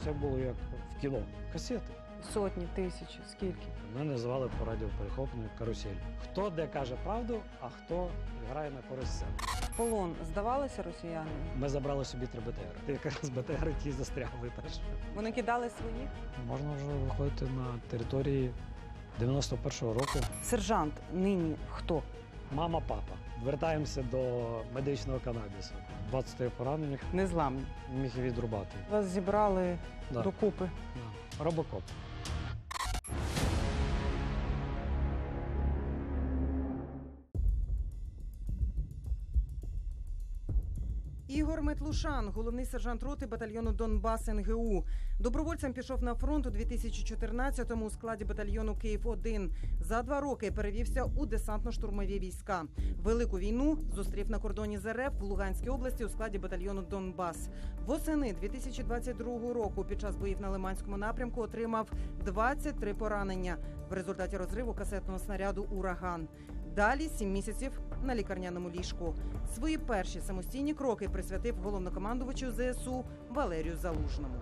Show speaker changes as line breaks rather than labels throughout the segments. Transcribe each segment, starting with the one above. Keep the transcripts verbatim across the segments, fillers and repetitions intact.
все було як в кіно. Касети.
Сотні, тисячі, скільки?
Ми називали по радіоперехопленню карусель. Хто де каже правду, а хто грає на користь себе.
Полон здавалися росіяни?
Ми забрали собі три БТРи. Якраз БТРи ті застрягли теж.
Вони кидали своїх?
Можна вже виходити на території дев'яносто першого року.
Сержант нині хто?
Мама, папа. Вертаємося до медичного канабісу. двадцять три поранених,
Незламні.
міг відрубати.
Вас зібрали
Да.
докупи.
Да. Робокоп.
Ігор Метлушан, головний сержант роти батальйону «Донбас» ен ге у. Добровольцем пішов на фронт у дві тисячі чотирнадцятому у складі батальйону «Київ один». За два роки перевівся у десантно-штурмові війська. Велику війну зустрів на кордоні з ер еф в Луганській області у складі батальйону «Донбас». Восени дві тисячі двадцять другого року під час боїв на Лиманському напрямку отримав двадцять три поранення в результаті розриву касетного снаряду «Ураган». Далі сім місяців на лікарняному ліжку. Свої перші самостійні кроки присвятив головнокомандувачу зе ес у Валерію Залужному.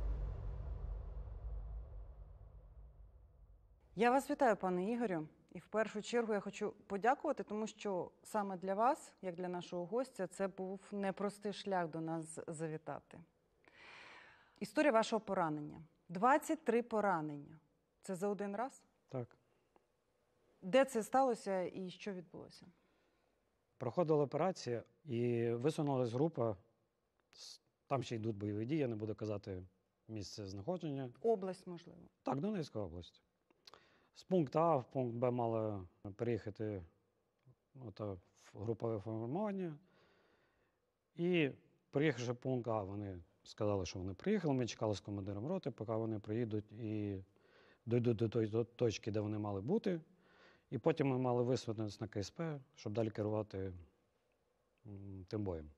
Я вас вітаю, пане Ігорю. І в першу чергу я хочу подякувати, тому що саме для вас, як для нашого гостя, це був непростий шлях до нас завітати. Історія вашого поранення. двадцять три поранення. Це за один раз?
Так.
Де це сталося і що відбулося?
Проходила операція і висунулась група. Там ще йдуть бойові дії, я не буду казати місце знаходження.
Область, можливо.
Так, Донецька область. З пункту А в пункт Б мала переїхати ото, в групове формування. І приїхавши в пункт А, вони сказали, що вони приїхали. Ми чекали з командиром роти, поки вони приїдуть і дійдуть до тої точки, де вони мали бути. І потім ми мали висунутися на ка ес пе, щоб далі керувати тим боєм.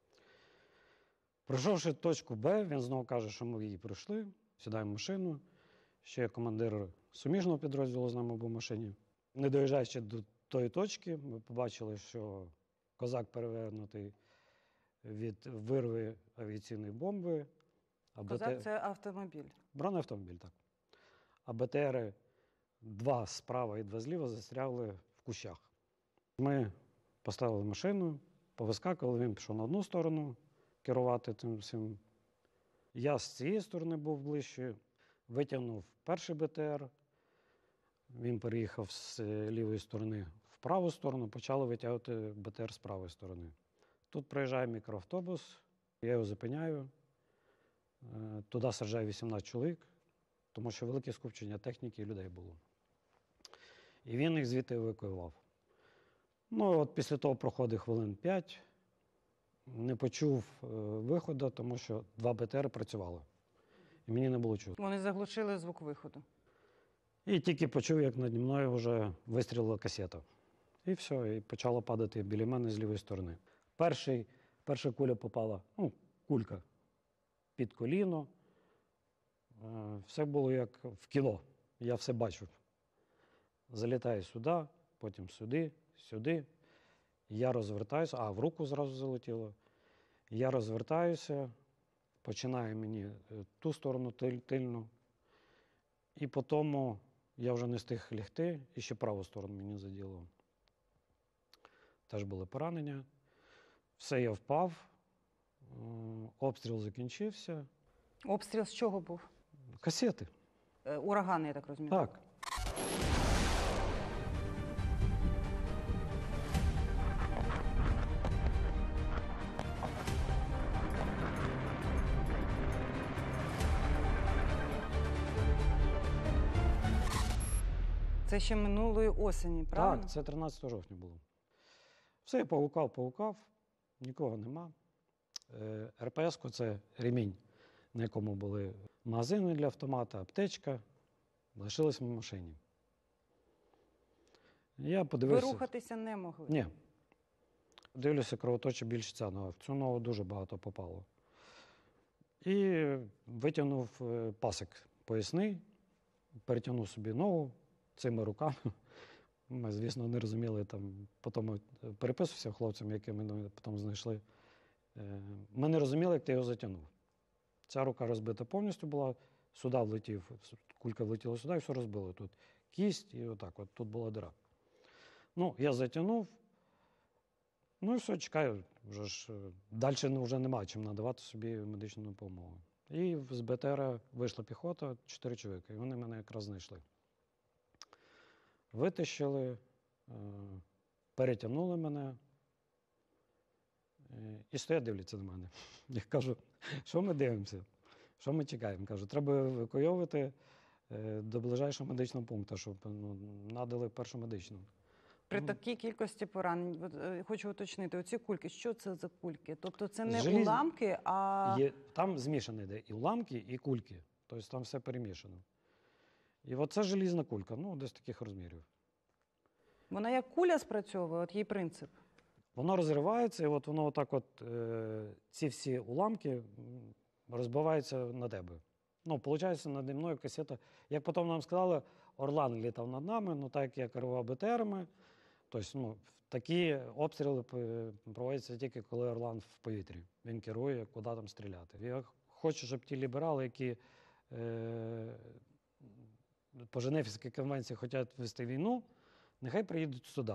Пройшовши точку Б, він знову каже, що ми її пройшли, сідаємо в машину. Ще командир суміжного підрозділу з нами був в машині. Не доїжджаючи до тої точки, ми побачили, що козак перевернутий від вирви авіаційної бомби. А
Козак
БТ... –
це автомобіль.
Бронеавтомобіль, так. А БТРи два справа і два зліва застрягли в кущах. Ми поставили машину, повискакували, він пішов на одну сторону керувати тим всім. Я з цієї сторони був ближче, витягнув перший БТР, він переїхав з лівої сторони в праву сторону, почали витягувати БТР з правої сторони. Тут проїжджає мікроавтобус, я його зупиняю, туди саджає вісімнадцять чоловік, тому що велике скупчення техніки і людей було. І він їх звідти евакуював. Ну, от після того проходить хвилин п'ять, не почув е, виходу, тому що два БТР працювали. І мені не було чути.
Вони заглушили звук виходу.
І тільки почув, як наді мною вже вистрілила касета. І все, і почало падати біля мене з лівої сторони. Перший, перша куля попала, ну, кулька, під коліно. Е, все було як в кіно, я все бачив. Залітаю сюди, потім сюди, сюди. Я розвертаюся, а в руку зразу залетіло. Я розвертаюся, починаю мені ту сторону тильну. І потім я вже не встиг лягти, і ще праву сторону мені заділо. Теж були поранення. Все, я впав, обстріл закінчився.
Обстріл з чого був?
Касети.
Е, урагани, я так розумію.
Так.
Це ще минулої осені, правильно?
Так, це тринадцятого жовтня було. Все, я погукав, погукав, нікого нема. ер пе ес-ку – це ремінь, на якому були магазини для автомата, аптечка. Лишилися в машині. Я подивився.
Ви рухатися не могли?
Ні. Дивлюся, кровоточить більше ця нога. В цю ногу дуже багато попало. І витягнув пасик поясний, перетягнув собі ногу цими руками. Ми, звісно, не розуміли, там, потім переписувався хлопцям, якими ми потім знайшли. Ми не розуміли, як ти його затягнув. Ця рука розбита повністю була, сюди влетів, кулька влетіла сюди і все розбило. Тут кість і отак, от тут була дира. Ну, я затягнув, ну і все, чекаю. Вже ж, далі вже немає чим надавати собі медичну допомогу. І з БТРа вийшла піхота, чотири чоловіка, і вони мене якраз знайшли. Витащили, е, перетягнули мене е, і стоять, дивляться на мене. Я кажу, що ми дивимося, що ми чекаємо? Кажу, треба евакуйовувати е, до ближайшого медичного пункту, щоб ну, надали першу медичну.
При
Ну,
такій кількості поранень, от, е, хочу уточнити, оці кульки, що це за кульки? Тобто це не
Желіз-
уламки, а
Є, там змішане йде і уламки, і кульки. Тобто там все перемішано. І от це желізна кулька, ну, десь таких розмірів.
вона як куля спрацьовує, от її принцип.
Воно розривається, і от воно отак от, е, ці всі уламки м, розбиваються на тебе. Ну, виходить, наді мною касета. Як потім нам сказали, Орлан літав над нами, ну так як я керував БТРами, тобто, ну, такі обстріли п- проводяться тільки коли Орлан в повітрі. Він керує, куди там стріляти. Я хочу, щоб ті ліберали, які е, по Женевській конвенції хочуть вести війну, нехай приїдуть сюди.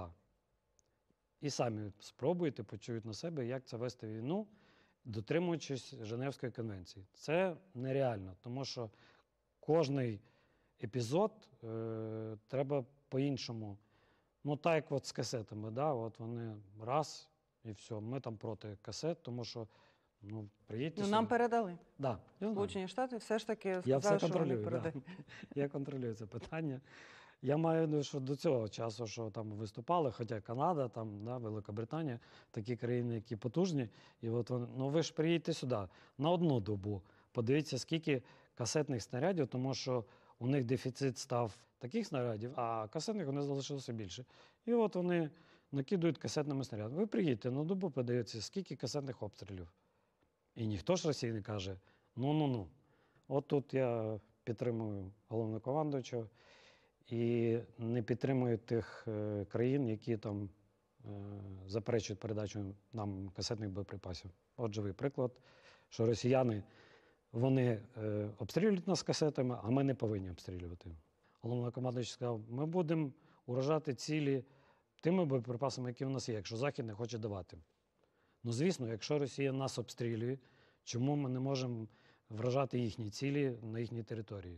І самі спробуйте, почують на себе, як це вести війну, дотримуючись Женевської конвенції. Це нереально, тому що кожний епізод е, треба по-іншому. Ну, так як от з касетами, да, от вони раз і все, ми там проти касет, тому що, ну, приїдьте
Ну,
сюди.
нам передали.
Да, я знаю.
Сполучені Штати все ж таки
Я
сказали,
все
що вони
контролюю, да.
передають.
Я контролюю це питання. Я маю в виду, що до цього часу, що там виступали, хоча Канада, там, да, Великобританія, такі країни, які потужні. І от вони, ну ви ж приїдьте сюди на одну добу, подивіться, скільки касетних снарядів, тому що у них дефіцит став таких снарядів, а касетних вони залишилося більше. І от вони накидують касетними снарядами. Ви приїдьте на добу, подивіться, скільки касетних обстрілів. І ніхто ж Росії не каже, ну-ну-ну. От тут я підтримую головнокомандуючого і не підтримую тих е, країн, які там е, заперечують передачу нам касетних боєприпасів. От живий приклад, що росіяни, вони е, обстрілюють нас касетами, а ми не повинні обстрілювати. Головнокомандуючий сказав, ми будемо уражати цілі тими боєприпасами, які в нас є, якщо Захід не хоче давати. Ну, звісно, якщо Росія нас обстрілює, чому ми не можемо вражати їхні цілі на їхній території?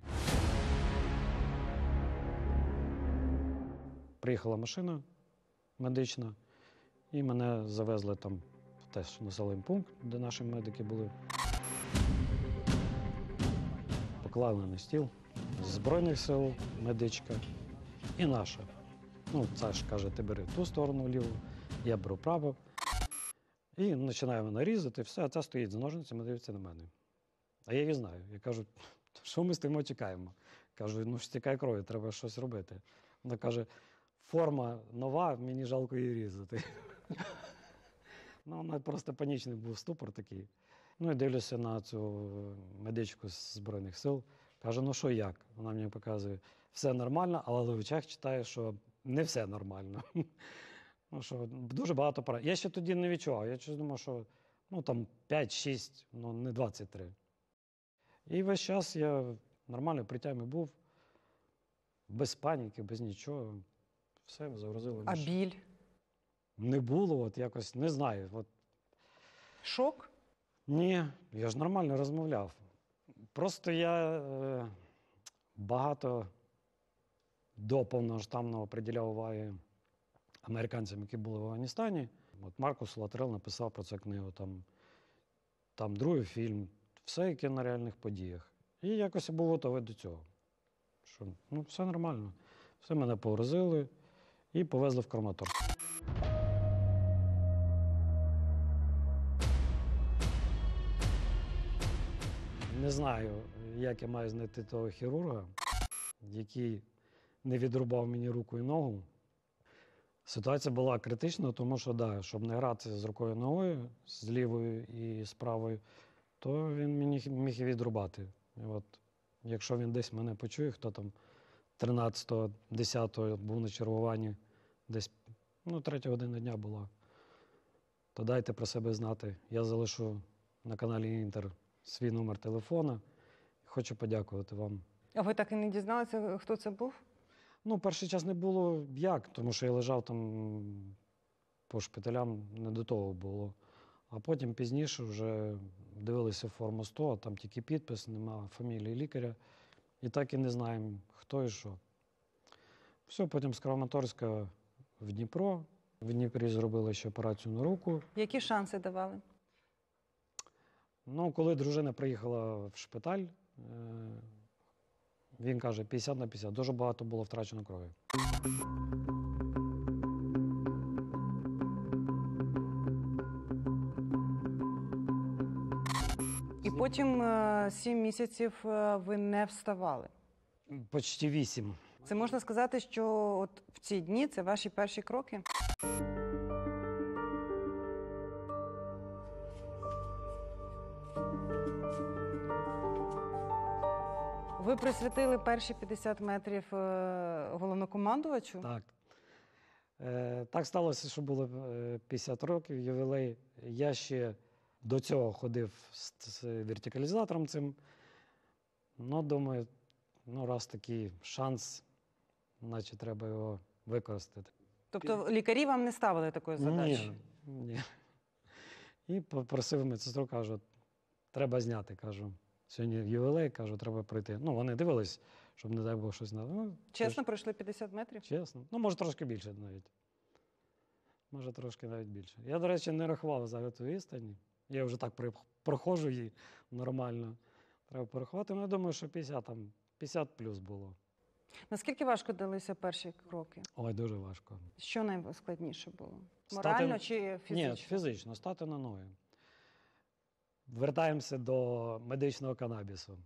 Приїхала машина медична, і мене завезли там в теж населений пункт, де наші медики були. Поклали на стіл Збройних сил медичка і наша. Ну, це ж каже, ти бери ту сторону ліву, я беру праву. І починаємо нарізати, все, а ця стоїть з ножницями, дивиться на мене. А я її знаю. Я кажу, що ми стоїмо, чекаємо. Кажу, ну ж стікає крові, треба щось робити. Вона каже, форма нова, мені жалко її різати. Ну, вона просто панічний був ступор такий. Ну і дивлюся на цю медичку з Збройних сил. Каже, ну що як? Вона мені показує, все нормально, але в очах читає, що не все нормально. Ну, що дуже багато пора. Я ще тоді не відчував. Я щось думав, що ну, там п'ять-шість, ну не двадцять три. І весь час я нормально при тямі був, без паніки, без нічого. Все, загрузили.
А біль?
Не було, от якось, не знаю. От.
Шок?
Ні, я ж нормально розмовляв. Просто я е, багато до повноштабного приділяв уваги американцям, які були в Афганістані. От Маркус Латрелл написав про це книгу, там, там другий фільм, все, яке на реальних подіях. І якось я був готовий до цього. Що, ну, все нормально. Все мене погрузили і повезли в Краматорськ. Не знаю, як я маю знайти того хірурга, який не відрубав мені руку і ногу. Ситуація була критична, тому що, да, щоб не грати з рукою і ногою, з лівою і з правою, то він мені міг і відрубати. І от, якщо він десь мене почує, хто там тринадцятого десятого був на чергуванні, десь ну, третя година дня була, то дайте про себе знати. Я залишу на каналі Інтер свій номер телефона. Хочу подякувати вам.
А ви так і не дізналися, хто це був?
Ну, перший час не було як, тому що я лежав там по шпиталям, не до того було. А потім пізніше вже дивилися форму сто, а там тільки підпис, нема фамілії лікаря. І так і не знаємо, хто і що. Все, потім з Краматорська в Дніпро. В Дніпрі зробили ще операцію на руку.
Які шанси давали?
Ну, коли дружина приїхала в шпиталь, е, він каже п'ятдесят на п'ятдесят. Дуже багато було втрачено крові.
І потім е, сім місяців е, ви не вставали.
Почти вісім.
Це можна сказати, що от в ці дні це ваші перші кроки? Ви присвятили перші п'ятдесят метрів е, головнокомандувачу?
Так. Е, так сталося, що було е, п'ятдесят років, ювілей. Я ще до цього ходив з, з вертикалізатором цим. Ну, думаю, ну, раз такий шанс, значить треба його використати.
Тобто лікарі вам не ставили такої задачі?
Ні, ні. І попросив медсестру, кажу, треба зняти, кажу. Сьогодні ювілей, кажу, треба пройти. Ну, вони дивились, щоб, не дай Бог, щось не... Ну,
Чесно, пройшли п'ятдесят метрів?
чесно. Ну, може, трошки більше навіть. Може, трошки навіть більше. Я, до речі, не рахував за ту відстань. Я вже так при- проходжу її нормально. Треба порахувати. Ну, я думаю, що п'ятдесят, там, п'ятдесят плюс було.
Наскільки важко далися перші кроки?
Ой, дуже важко.
Що найскладніше було?
Стати-
Морально чи фізично?
Ні, фізично, стати на ноги. Вертаємося до медичного канабісу.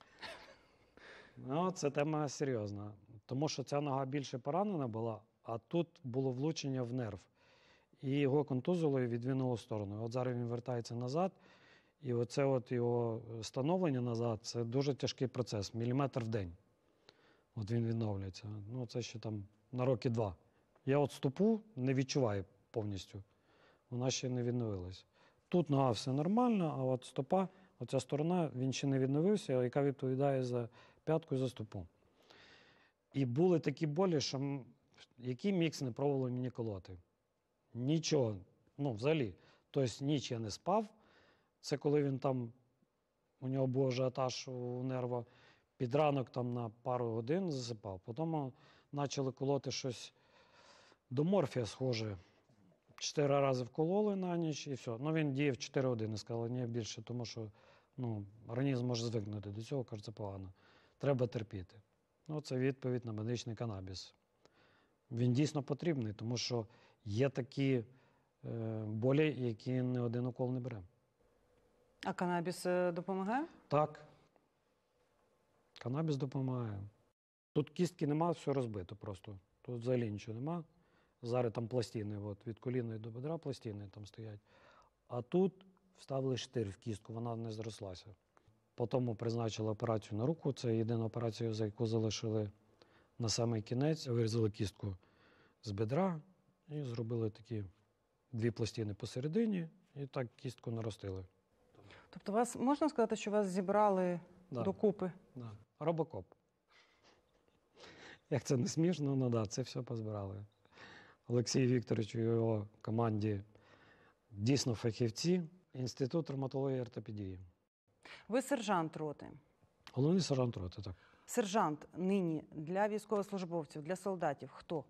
Ну, це тема серйозна. Тому що ця нога більше поранена була, а тут було влучення в нерв. І його контузило і відвинуло в сторону. От зараз він вертається назад, і оце от його становлення назад – це дуже тяжкий процес, міліметр в день. От він відновлюється. Ну, це ще там на роки два. Я от стопу не відчуваю повністю. Вона ще не відновилась. Тут нога все нормально, а от стопа, оця сторона, він ще не відновився, яка відповідає за п'ятку і за стопу. І були такі болі, що м- який мікс не пробували мені колоти. Нічого, ну взагалі. Тобто ніч я не спав. Це коли він там, у нього був ажіотаж у нерва, під ранок там на пару годин засипав. Потім почали колоти щось до морфія схоже. Чотири рази вкололи на ніч і все. Ну він діяв чотири години, сказали, ні більше, тому що ну, організм може звикнути до цього, каже, це погано. Треба терпіти. Ну, це відповідь на медичний канабіс. Він дійсно потрібний, тому що є такі е, болі, які не один укол не бере.
А канабіс е, допомагає?
Так. Канабіс допомагає. Тут кістки нема, все розбито просто. Тут взагалі нічого нема. Зараз там пластини, от, від коліна до бедра пластини там стоять. А тут вставили штир в кістку, вона не зрослася. Потім призначили операцію на руку. Це єдина операція, за яку залишили на самий кінець. Вирізали кістку з бедра і зробили такі дві пластини посередині, і так кістку наростили.
Тобто вас, можна сказати, що вас зібрали
Да.
докупи?
Да. Робокоп. Як це не смішно, ну да, це все позбирали. Олексій Вікторович і його команді дійсно фахівці. Інститут травматології і ортопедії.
Ви сержант роти.
Головний сержант роти, так.
Сержант нині для військовослужбовців, для солдатів хто?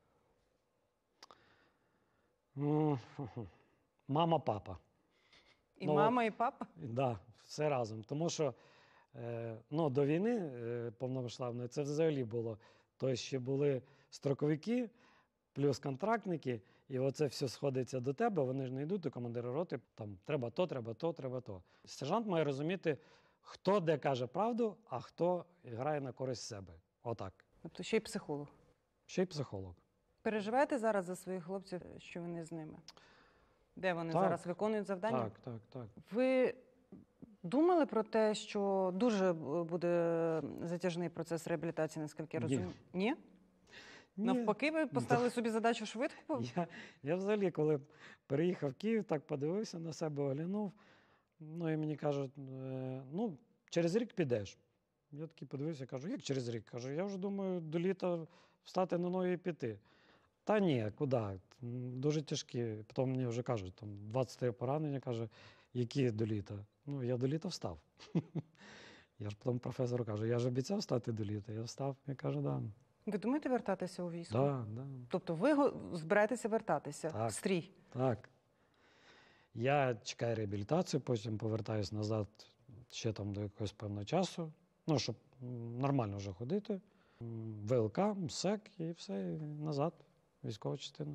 Ну, ху-ху. Мама, папа.
І
Ну,
мама, і папа?
Так, да, все разом. Тому що е, ну, до війни е, повномасштабної це взагалі було. Тобто ще були строковики, плюс контрактники, і оце все сходиться до тебе, вони ж не йдуть до командира роти, там треба то, треба то, треба то. Сержант має розуміти, хто де каже правду, а хто грає на користь себе. Отак.
Тобто ще й психолог.
Ще й психолог.
Переживаєте зараз за своїх хлопців, що ви з ними? Де вони
Так.
зараз виконують завдання?
Так, так, так.
Ви думали про те, що дуже буде затяжний процес реабілітації, наскільки я
Ні.
розумію? Ні?
Ні.
Навпаки, ви поставили собі задачу швидко?
Я, я взагалі, коли переїхав в Київ, так подивився на себе, оглянув. Ну і мені кажуть, е, ну, через рік підеш. Я такий подивився, кажу, як через рік? Кажу, я вже думаю, до літа встати на ноги і піти. Та ні, куди? М, Дуже тяжкі. Потім мені вже кажуть, там двадцять три поранення, каже, які до літа? Ну, я до літа встав. Я ж потім професору кажу, я ж обіцяв встати до літа. Я встав і каже, да.
Ви думаєте вертатися у військо?
Да, да,
Тобто ви го- збираєтеся вертатися
Так.
в стрій?
так. Я чекаю реабілітацію, потім повертаюся назад ще там до якогось певного часу. Ну, щоб м, нормально вже ходити. М, ВЛК, МСЕК і все, і назад, військова частина.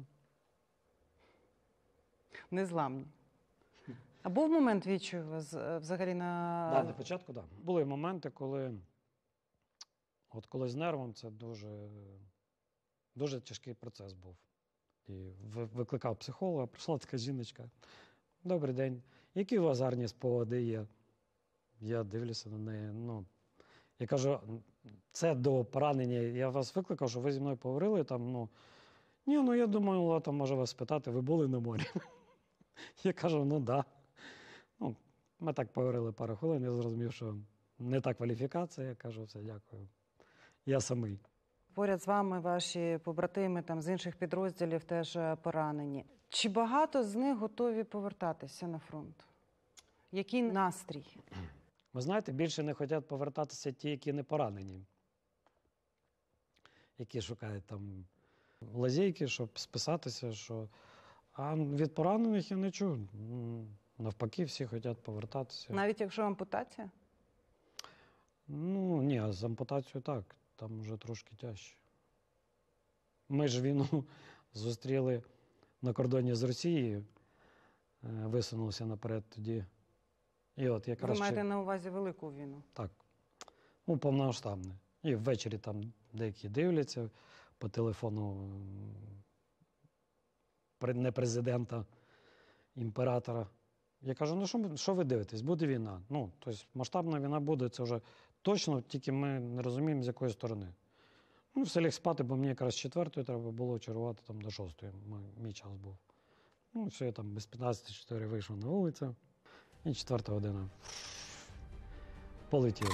Незламні. А був момент відчую у вас е, взагалі на...
Да, на початку, так. Да. Були моменти, коли, от коли з нервом це дуже, дуже тяжкий процес був. І ви- викликав психолога, прийшла така жіночка. Добрий день. Які у вас гарні спогади є? Я дивлюся на неї. Ну, я кажу, це до поранення. Я вас викликав, що ви зі мною поговорили там. Ну, ні, ну я думаю, там може вас спитати, ви були на морі? Я кажу, ну так. Да. Ну, ми так поговорили пару хвилин, я зрозумів, що не та кваліфікація. Я кажу, все, дякую. Я самий.
Поряд з вами ваші побратими там, з інших підрозділів теж е, поранені. Чи багато з них готові повертатися на фронт? Який настрій?
Ви знаєте, більше не хочуть повертатися ті, які не поранені, які шукають там лазейки, щоб списатися, що... А від поранених я не чую. М, Навпаки, всі хочуть повертатися.
Навіть якщо ампутація?
Ну, ні, а з ампутацією так, там вже трошки тяжче. Ми ж війну зустріли на кордоні з Росією, е, висунулися наперед тоді. І от
Ви
якраз
маєте
ще-
на увазі велику війну?
так, ну, повномасштабне. І ввечері там деякі дивляться по телефону м, пре- не президента, імператора. Я кажу, ну що, ви- що ви дивитесь? Буде війна. Ну, тобто масштабна війна буде, це вже точно, тільки ми не розуміємо, з якої сторони. Ну, все ліг спати, бо мені якраз з четвертої треба було чергувати там до шостої. Мій, мій час був. Ну, все, я там без п'ятнадцяти чотири вийшов на вулицю. І четверта година. Полетіло.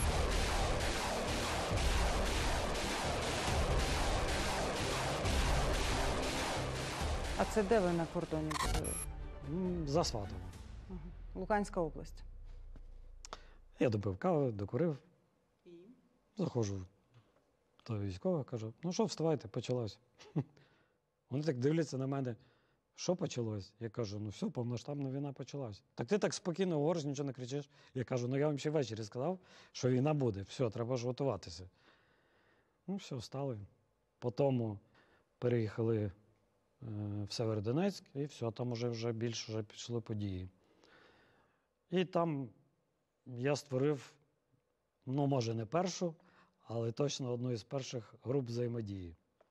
А це де ви на кордоні були?
М, За Сватово.
Ага. Луганська область.
Я допив кави, докурив. Заходжу до військових, кажу, ну що, вставайте, почалось. Вони так дивляться на мене, що почалось? Я кажу, ну все, повноштабна війна почалась. Так ти так спокійно говориш, нічого не кричиш. Я кажу, ну я вам ще ввечері сказав, що війна буде, все, треба ж готуватися. Ну все, встали. Потім переїхали е, в Северодонецьк, і все, там вже, вже більше вже пішли події. І там я створив, ну, може, не першу, але точно одну із перших груп взаємодії.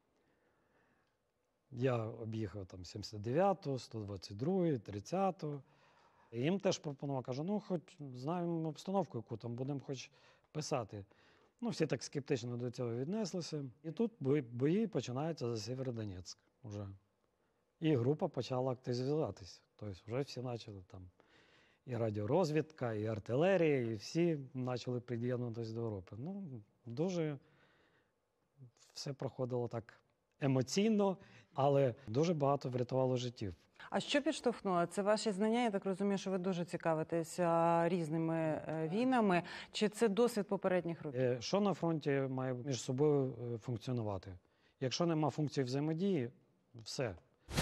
Я об'їхав там сімдесят дев'яту, сто двадцять другу, тридцяту. І їм теж пропонував, кажу, ну, хоч знаємо обстановку, яку там будемо хоч писати. Ну, всі так скептично до цього віднеслися. І тут бої, бої починаються за Сєвєродонецьк вже. І група почала активізуватися. Тобто вже всі почали там і радіорозвідка, і артилерія, і всі почали приєднуватися до Європи. Ну, дуже все проходило так емоційно, але дуже багато врятувало життів.
А що підштовхнуло? Це ваші знання, я так розумію, що ви дуже цікавитеся різними е, війнами. Чи це досвід попередніх років?
Е, Що на фронті має між собою е, функціонувати? Якщо нема функції взаємодії, все.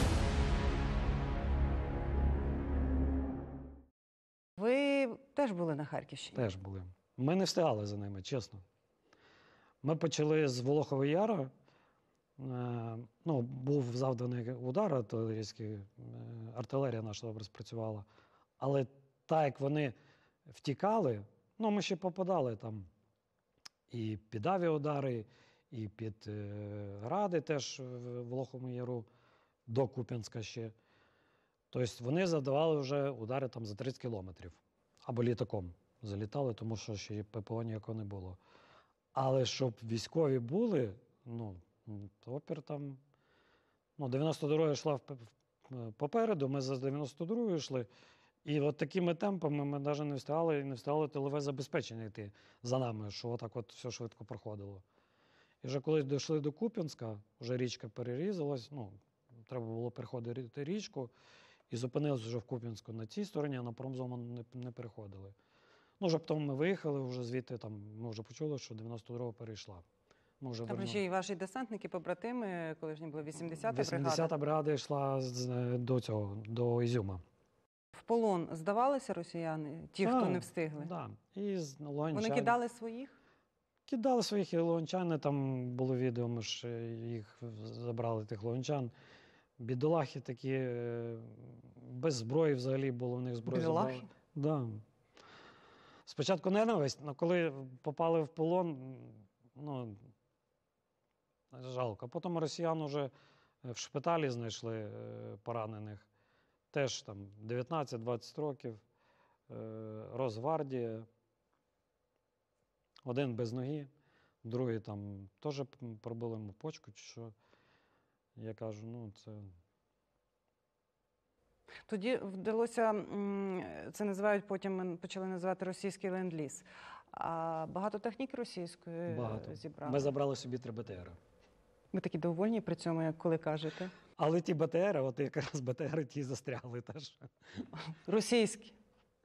Ви теж були на Харківщині?
Теж були. Ми не встигали за ними, чесно. Ми почали з Волохового Яру. Е, ну, був завданий удар артилерійський, е, артилерія наша добре спрацювала. Але так, як вони втікали, ну, ми ще попадали там і під авіаудари, і під е, гради теж в Волоховому Яру, до Куп'янська ще. Тобто вони завдавали вже удари там за тридцять кілометрів. Або літаком залітали, тому що ще й ППО ніякого не було. Але щоб військові були, ну, опір там, ну, дев'яносто друга йшла в- в- попереду, ми за дев'яносто другою йшли, І от такими темпами ми навіть не встигали, і не встигало тилове забезпечення йти за нами, що отак от все швидко проходило. І вже коли дійшли до Куп'янська, вже річка перерізалась, ну, треба було переходити річку, і зупинилися вже в Куп'янську на цій стороні, а на промзону не, не переходили. Ну, вже потім ми виїхали, вже звідти там, ми вже почули, що дев'яносто друга перейшла. Ми вже
Там
вернули.
ще й ваші десантники, побратими, колишні були вісімдесята бригада.
вісімдесята бригада йшла з- до цього, до Ізюма.
В полон здавалися росіяни, ті,
Так,
хто не встигли?
Да. І з Луганчан.
Вони кидали своїх?
Кидали своїх і луганчани, там було відео, ми ж е, їх забрали, тих луганчан. Бідолахи такі, е, без зброї взагалі було в них зброї.
Бідолахи?
забрали. Да. Спочатку ненависть, але коли попали в полон, ну, жалко. Потім росіян уже в шпиталі знайшли е, поранених. Теж там дев'ятнадцять-двадцять років, е, Росгвардія. Один без ноги, другий там теж пробили йому почку чи що. Я кажу, ну це.
Тоді вдалося, м, це називають, потім почали називати російський ленд-ліз. А багато техніки російської
Багато.
зібрали?
Ми забрали собі три БТРи.
Ви такі довольні при цьому, як коли кажете?
Але ті БТРи, от якраз БТРи ті застрягли теж.
Російські.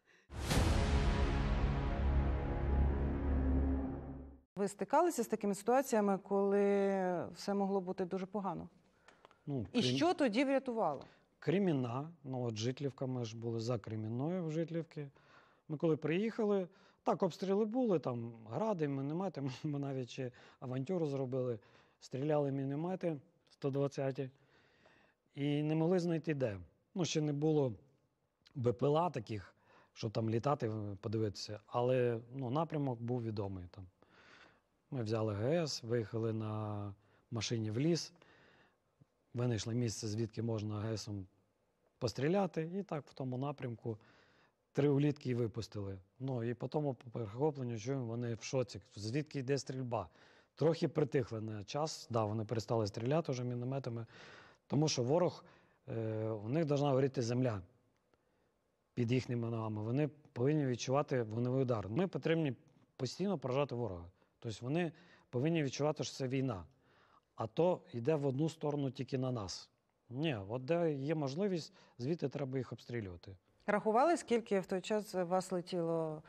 Ви стикалися з такими ситуаціями, коли все могло бути дуже погано?
Ну,
І
крім-
що тоді врятувало?
Кремінна, ну от Житлівка, ми ж були за Кремінною в Житлівці. Ми коли приїхали, так, обстріли були, там гради, міномети, ми навіть ще авантюру зробили, стріляли міномети сто двадцяті і не могли знайти де. Ну, ще не було БПЛА таких, щоб там літати, подивитися, але ну, напрямок був відомий там. Ми взяли ГЕС, виїхали на машині в ліс, винайшли місце, звідки можна ГЕСом постріляти, і так в тому напрямку три улітки і випустили. Ну і по тому по перехопленню чуємо, вони в шоці, звідки йде стрільба. Трохи притихли на час, да, вони перестали стріляти вже мінометами, тому що ворог, е, у них повинна горіти земля під їхніми ногами. Вони повинні відчувати вогневий удар. Ми потрібні постійно поражати ворога. Тобто вони повинні відчувати, що це війна. А то йде в одну сторону тільки на нас. Ні, от де є можливість, звідти треба їх обстрілювати.
Рахували, скільки в той час вас летіло?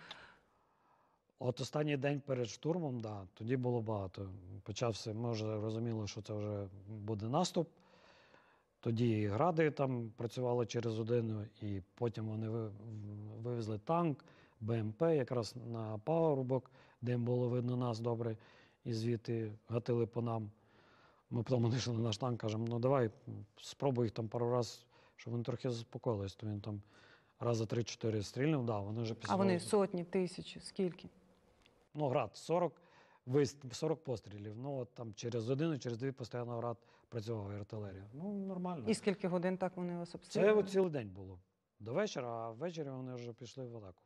От останній день перед штурмом, да, тоді було багато. Почався, ми вже розуміли, що це вже буде наступ. Тоді і гради там працювали через годину, і потім вони ви- вивезли танк, БМП якраз на пагорбок, де їм було видно нас добре, і звідти гатили по нам. Ми потім вийшли на наш танк, кажемо, ну давай, спробуй їх там пару разів, щоб вони трохи заспокоїлись. То він там рази три-чотири стрільнув, да, вони вже після
А вони
того-
сотні, тисячі, скільки?
Ну, град сорок, вист- сорок пострілів. Ну, от там через годину, через дві постійно град працювала артилерія. Ну, нормально.
І скільки годин так вони вас
Це
обстрілювали?
от цілий день було. До вечора, а ввечері вони вже пішли в атаку.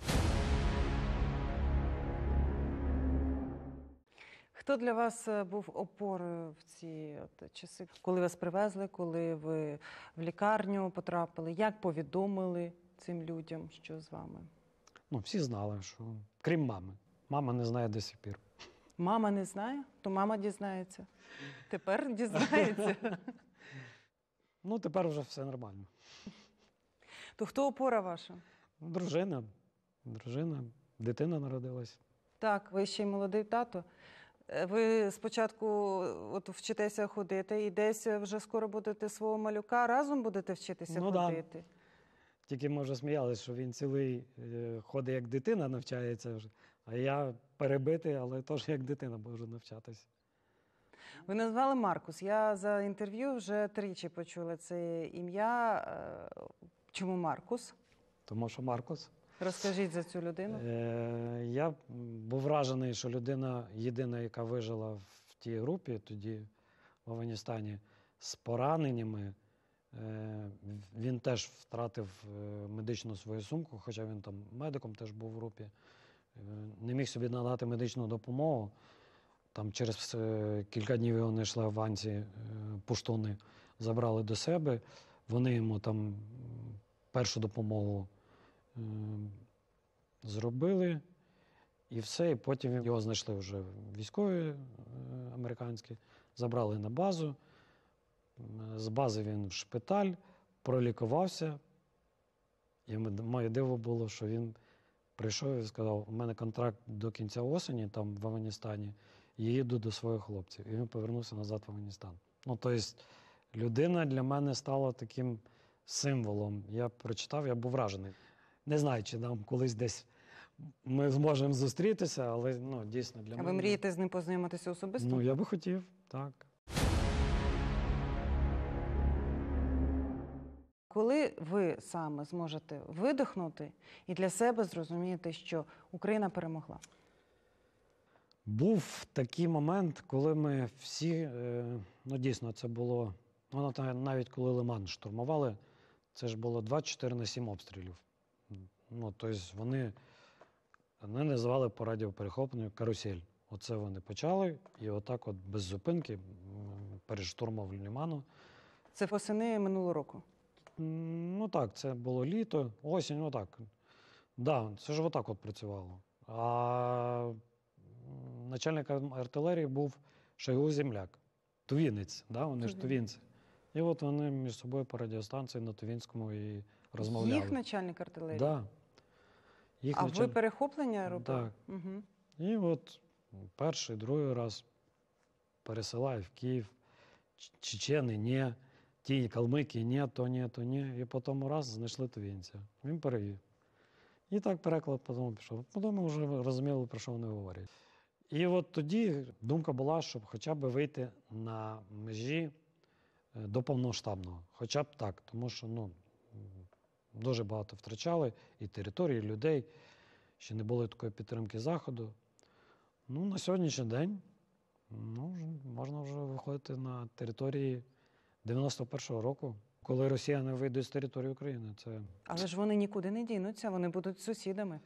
Хто для вас е, був опорою в ці от часи? Коли вас привезли, коли ви в лікарню потрапили? Як повідомили цим людям, що з вами?
Ну, всі знали, що крім мами. Мама не знає до сих пір.
Мама не знає? То мама дізнається. Тепер дізнається.
Ну, тепер вже все нормально.
То хто опора ваша?
Дружина, дружина, дитина народилась.
Так, ви ще й молодий тато. Е, Ви спочатку от вчитеся ходити і десь вже скоро будете свого малюка разом будете вчитися
Ну, да.
ходити.
Тільки ми вже сміялися, що він цілий е, ходить як дитина, навчається вже. А я перебитий, але теж як дитина можу навчатися.
Ви назвали Маркус. Я за інтерв'ю вже тричі почула це ім'я. Е, Чому Маркус?
Тому що Маркос.
Розкажіть за цю людину.
Е, я був вражений, що людина єдина, яка вижила в тій групі тоді в Афганістані з пораненнями. Е, він теж втратив е, медичну свою сумку, хоча він там медиком теж був в групі. Е, не міг собі надати медичну допомогу. Там через е, кілька днів його знайшли афганці, е, пуштуни, забрали до себе. Вони йому там м, першу допомогу Е, Зробили і все. І потім його знайшли вже військові е, американські, забрали на базу. З бази він в шпиталь, пролікувався. І моє диво було, що він прийшов і сказав, у мене контракт до кінця осені там в Афганістані, і їду до своїх хлопців. І він повернувся назад в Афганістан. Ну, тобто, людина для мене стала таким символом. Я прочитав, я був вражений. Не знаю, чи нам колись десь ми зможемо зустрітися, але ну, дійсно для
А
мене...
ви мрієте з ним познайомитися особисто?
Ну, я би хотів, так.
Коли ви саме зможете видихнути і для себе зрозумієте, що Україна перемогла?
Був такий момент, коли ми всі, е, ну дійсно це було, ну навіть коли Лиман штурмували, це ж було двадцять чотири на сім обстрілів. Ну, тобто вони, вони називали по радіоперехопленню карусель. Оце вони почали, і отак от без зупинки м, перед штурмом Лиману.
Це восени минулого року.
М, Ну так, це було літо, осінь, отак. Так, да, це ж отак от працювало. А м, начальник артилерії був Шойгу Земляк, тувінець, да, вони ж тувінці. І от вони між собою по радіостанції на Тувінському і розмовляли.
Їх начальник артилерії?
Да. Їх
А
началь-
ви перехоплення робили?
Так.
Угу.
І от перший, другий раз пересилаю в Київ, Ч- чечени, ні, ті калмики, ні, то ні, то ні. І потім раз знайшли тувінця. Він перевів. І так переклад потім пішов. Потім вже розуміли, про що вони говорять. І от тоді думка була, щоб хоча б вийти на межі е, до повномасштабного. Хоча б так, тому що ну, дуже багато втрачали і території, і людей. Ще не було такої підтримки Заходу. Ну, на сьогоднішній день ну, вже можна вже виходити на території дев'яносто першого року, коли росіяни вийдуть з території України. Це
Але ж вони нікуди не дінуться, вони будуть сусідами.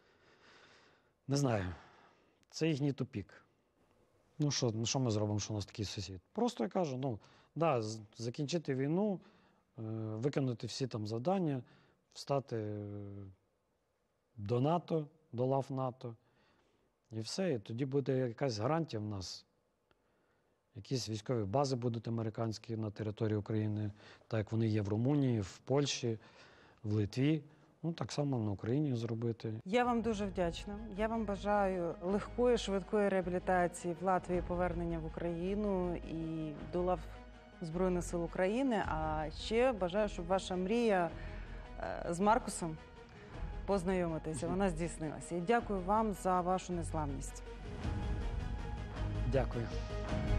не знаю. Це їхній тупік. Ну що, ну, що ми зробимо, що у нас такий сусід? Просто я кажу, ну, да, з- закінчити війну, е, виконати всі там завдання, встати е, до НАТО, до лав НАТО, і все. І тоді буде якась гарантія в нас. Якісь військові бази будуть американські на території України, так як вони є в Румунії, в Польщі, в Литві. Ну, так само на Україні зробити.
Я вам дуже вдячна. Я вам бажаю легкої, швидкої реабілітації в Латвії, повернення в Україну і до лав Збройних сил України. А ще бажаю, щоб ваша мрія е, з Маркусом познайомитися, вона здійснилася. І дякую вам за вашу незламність.
Дякую.